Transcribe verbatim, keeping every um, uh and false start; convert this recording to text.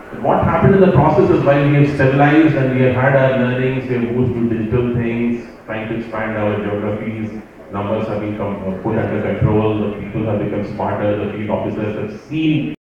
What happened in the process is while we have stabilized and we have had our learnings, we have moved to digital things, trying to expand our geographies, numbers have become uh, put under control, the people have become smarter, the field officers have seen